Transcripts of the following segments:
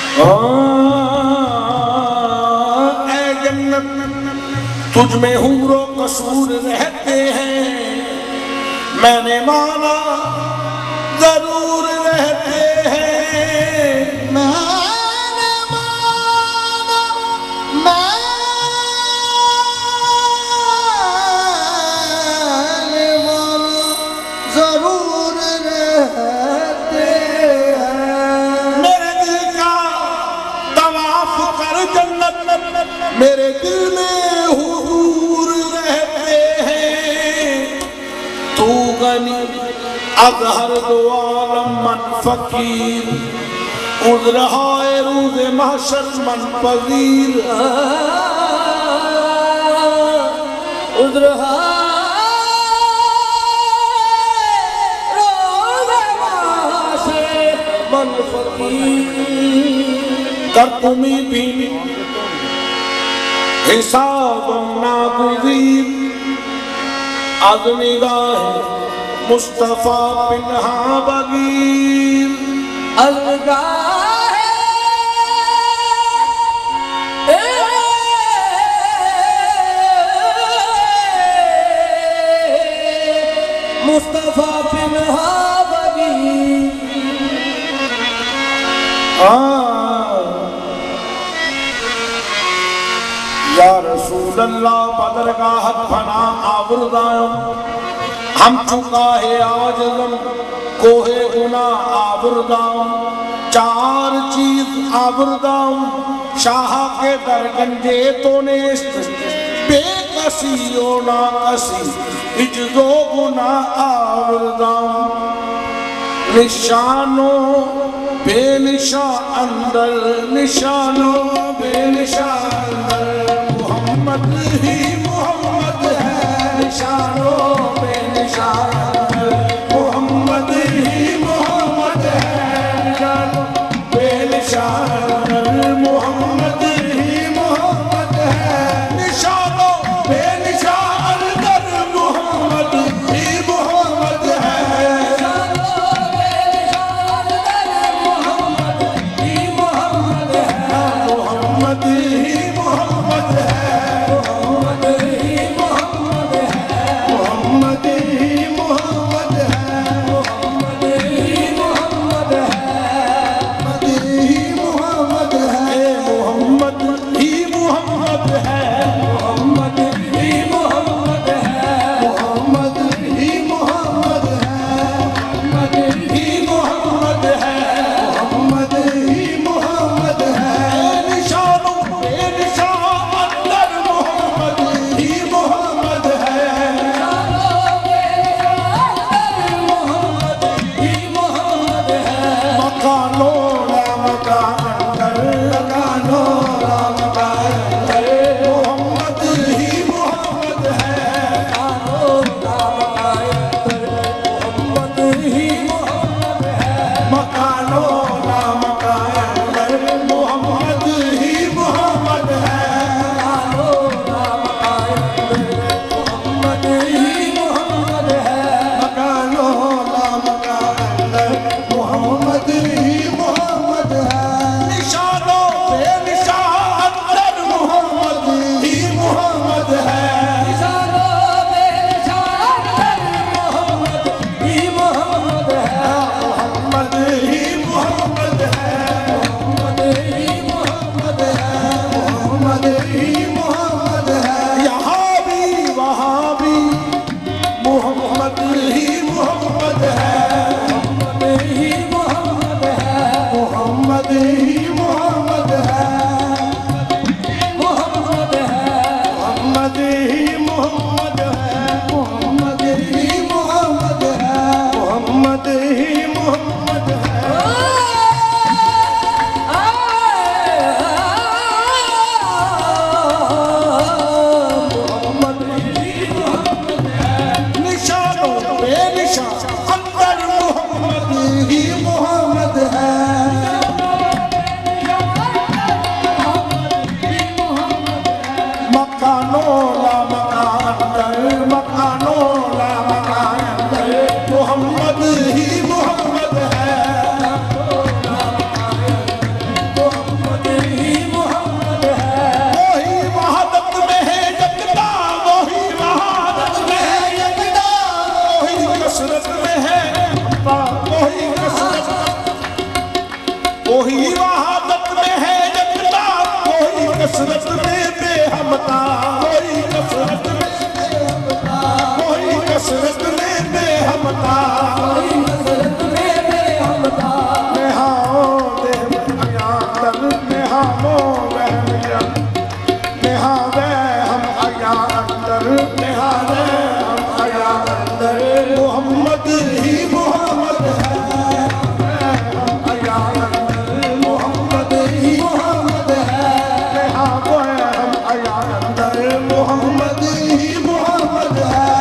ऐ जन्नत तुझ में हूरो कसूर रहते हैं, मैंने माना जरूर रहते हैं। मैंने माना जरूर रहते हैं। मेरे दिल का तवाफ कर जन्नत, मेरे दिल में हुजूर रहते हैं। तू गनी अज़हर दो आलम मन फकीर, उज़्र हाय रूज़ महशर मन पज़ीर। उज़्र हाय रूज़ महशर मन फकीर। कर तुमी भी हिसाब नागुज़ीर, अज़ निगाह मुस्तफा पिन्हा बगीर। मुस्तफा पिन्हा बगीर। या रसूल अल्लाह बदरगाह फना आबुरदायम, हम चुका है आज गम कोहे गुना आबुरदाम। चार चीज आबुरदाम शाह के दर गंजे तो नेस्त, बेकसी ओ ना कसी इज्जो गुना आबुरदाम। निशानो बेनिशा अंदर, निशानो बेनिशा अंदर मोहम्मद ही मोहम्मद है। निशानो बेनिशान मोहम्मद ही मोहम्मद है। निशानो बेनिशान मोहम्मद ही मोहम्मद है। निशानो बेनिशान मोहम्मद ही मोहम्मद है। मोहम्मद ही मोहम्मद है। कोई वहादत में है यकता, कोई कसरत में बेहमता, कोई कसरत में बेहमता, कोई कसरत में बेहमता, कोई कसरत में बेहमता। नेहाओ देव अयातर नेहाओ वहमिया, नेहा वे हम अया अंदर, नेहा वे हम अया अंदर। मोहम्मद ही मोहम्मद है, हम अया अंदर, मोहम्मद ही मोहम्मद है, नेहा वे हम अया अंदर, मोहम्मद ही मोहम्मद है,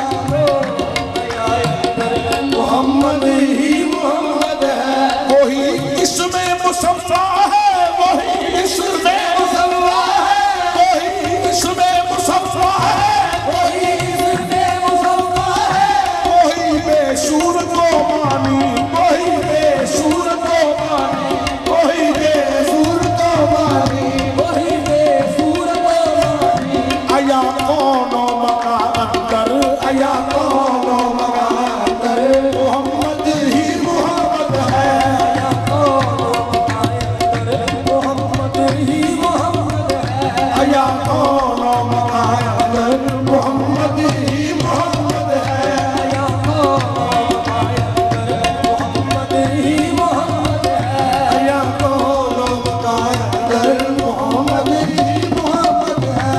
मोहम्मद ही मोहम्मद है। वही इसमें मुसफ़्फ़ा है, वही इसमें मुसफ़्फ़ा है, वही इसमें मुसफ़्फ़ा है, वही इसमें मुसव्वा है, वही बेसूर को मानी, वही बेसूर को मानी, वही बेसूर को मानी। वही बेसूर को मानी। अया कौनो मका अंदर, अया कौनो मका अंदर, मोहम्मद ही मोहम्मद है, मोहम्मद ही मोहम्मद है। अया कौनो मका अंदर, मोहम्मद ही मोहम्मद है। मोहम्मद ही मोहम्मद है। अया कौनो मका अंदर, मोहम्मद ही मोहम्मद है।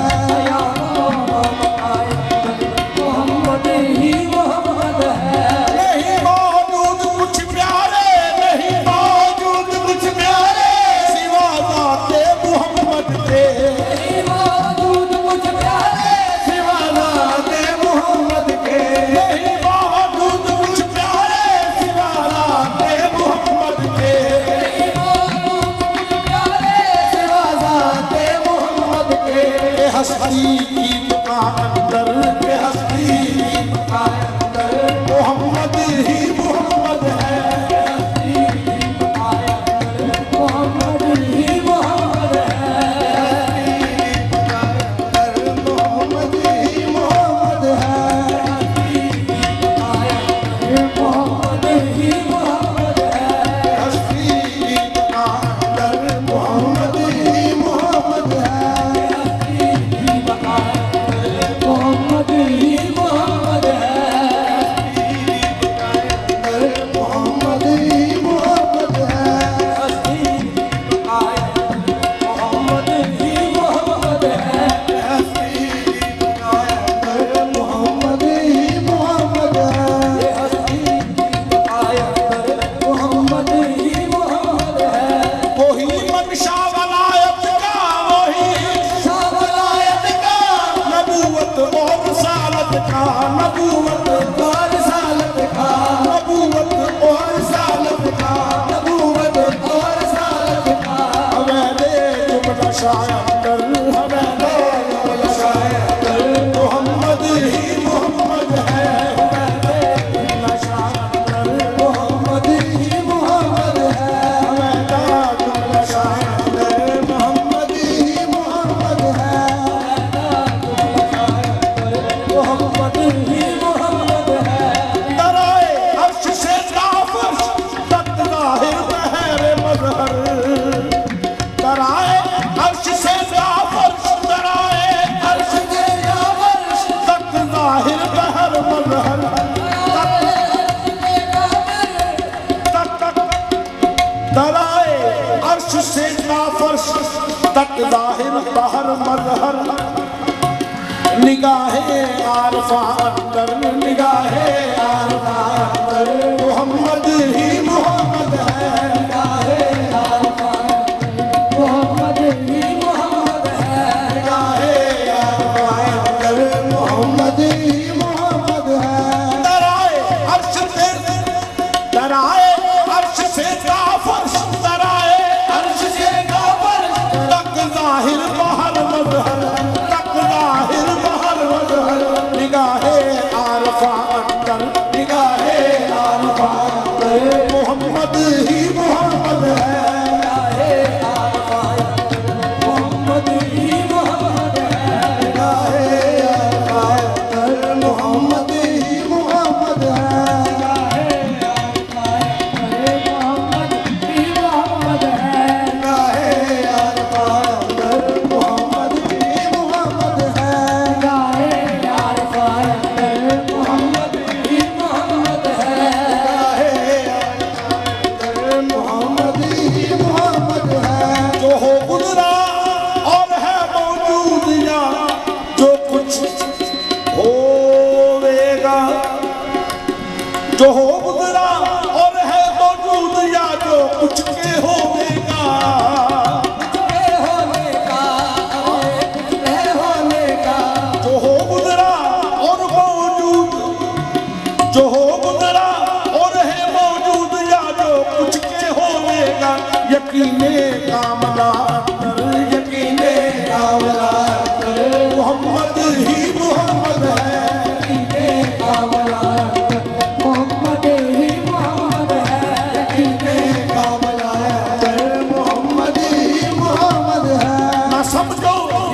मोहम्मद ही मोहम्मद है। नहीं मौजूद कुछ प्यारे, नहीं मौजूद कुछ प्यारे, सिवा ज़ाते मोहम्मद के, मौजूद कुछ प्यारे, सिवा ज़ाते मोहम्मद के। नहीं मौजूद कुछ प्यारे, सिवा ज़ाते मोहम्मद के, मौजूद कुछ प्यारे, सिवा ज़ाते मोहम्मद के। हस्ती की दुकान अंदर, हस्ती की दुकान अंदर, मोहम्मद ही मोहम्मद है, मोहम्मद ही मोहम्मद है। मोहम्मद ही मोहम्मद है। मोहम्मद ही मोहम्मद है। हस्ती की दुकान अंदर, मोहम्मद ही मोहम्मद है। मोहम्मद ही मोहम्मद है। मोहम्मद ही मोहम्मद है। मोहम्मद ही मोहम्मद है। मोहम्मद ही मोहम्मद है। मोहम्मद ही मोहम्मद है। वही मंशा वलायत का, वही शावलायत का, नबूवत और रिसालत का, नबूवत और रिसालत का, नबूवत और रिसालत का। नबूवत और रिसालत का। हमें दे जुमला शायर, हमें दे जुमला शायर, मोहम्मद ही मोहम्मद है। हमें दे जुमला शायर, मोहम्मद ही मोहम्मद है। हमें दे जुमला शायर, मोहम्मद ही मोहम्मद है। मोहम्मद ही मोहम्मद है। दराए अर्श से काफिर तक ज़ाहिर बहर मज़हर, दराए अर्श से काफिर, दराए अर्श के काबर्श, तक ज़ाहिर बहर मज़हर, तक तक दराए अर्श से काफिर तक ज़ाहिर बहर मज़हर। निगाहे आरफा अंदर, निगाहे आरफा अंदर, मोहम्मद ही मोहम्मद है। मोहम्मद ही मोहम्मद है। निगाहे आरफा अंदर, मोहम्मद ही मोहम्मद है। दराए अर्श से, दराए अर्श से काफिर, दराए अर्श से काफिर तक ज़ाहिर बहर मज़हर, तक ज़ाहिर बहर मज़हर। निगाहे आरफा अंदर, निगाहे आरफा अंदर, मोहम्मद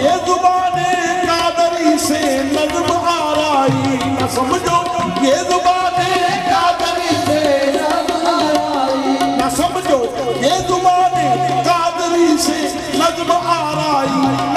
ये जुबाने कादरी से नज्म आराई, न समझो ये जुबाने कादरी से नज्म आराई, न समझो ये जुबाने कादरी से नज्म आराई।